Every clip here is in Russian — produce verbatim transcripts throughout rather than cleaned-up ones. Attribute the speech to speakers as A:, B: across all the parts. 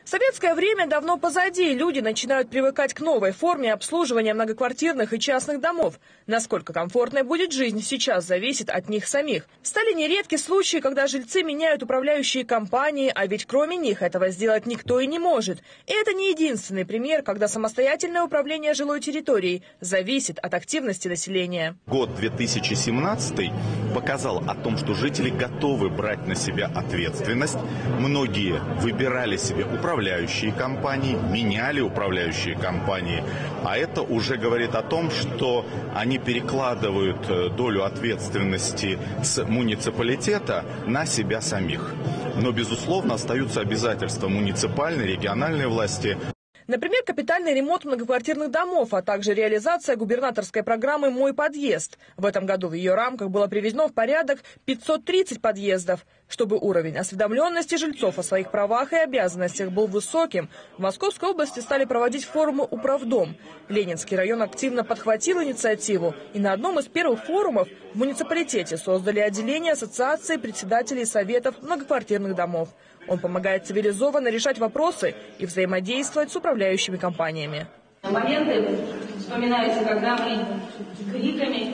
A: Советское время давно позади. Люди начинают привыкать к новой форме обслуживания многоквартирных и частных домов. Насколько комфортной будет жизнь сейчас, зависит от них самих. Стали нередки случаи, когда жильцы меняют управляющие компании, а ведь кроме них этого сделать никто и не может. И это не единственный пример, когда самостоятельное управление жилой территорией зависит от активности населения.
B: Год две тысячи семнадцатый показал о том, что жители готовы брать на себя ответственность. Многие выбирали себе управляющие управляющие компании, меняли управляющие компании. А это уже говорит о том, что они перекладывают долю ответственности с муниципалитета на себя самих. Но, безусловно, остаются обязательства муниципальной, региональной власти.
A: Например, капитальный ремонт многоквартирных домов, а также реализация губернаторской программы «Мой подъезд». В этом году в ее рамках было приведено в порядок пятьсот тридцать подъездов. Чтобы уровень осведомленности жильцов о своих правах и обязанностях был высоким, в Московской области стали проводить форумы «Управдом». Ленинский район активно подхватил инициативу, и на одном из первых форумов в муниципалитете создали отделение Ассоциации председателей советов многоквартирных домов. Он помогает цивилизованно решать вопросы и взаимодействовать с управляющими компаниями.
C: Моменты вспоминаются, когда мы криками,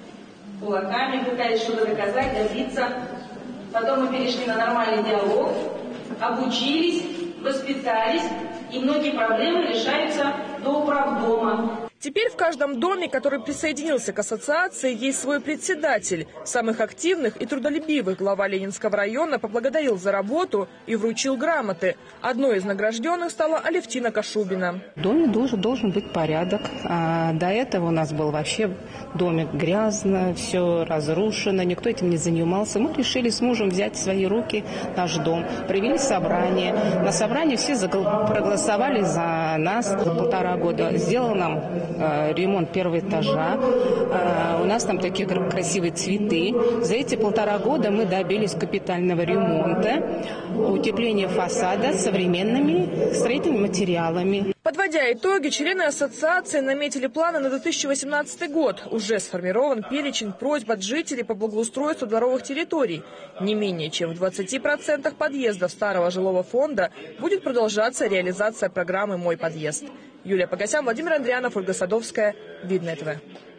C: кулаками пытались что-то доказать, добиться. Потом мы перешли на нормальный диалог, обучились, воспитались, и многие проблемы решаются до управдома.
A: Теперь в каждом доме, который присоединился к ассоциации, есть свой председатель. Самых активных и трудолюбивых глава Ленинского района поблагодарил за работу и вручил грамоты. Одной из награжденных стала Алевтина Кашубина.
D: В доме должен, должен быть порядок. А до этого у нас был вообще домик грязно, все разрушено, никто этим не занимался. Мы решили с мужем взять в свои руки наш дом. Провели собрание. На собрании все проголосовали за нас за полтора года. Сделал нам ремонт первого этажа. У нас там такие красивые цветы. За эти полтора года мы добились капитального ремонта, утепления фасада современными строительными материалами.
A: Подводя итоги, члены ассоциации наметили планы на две тысячи восемнадцатый год. Уже сформирован перечень просьб от жителей по благоустройству дворовых территорий. Не менее чем в двадцати процентах подъездов старого жилого фонда будет продолжаться реализация программы «Мой подъезд». Юлия Погосян, Владимир Андрианов, Ольга Садовская. Видное ТВ.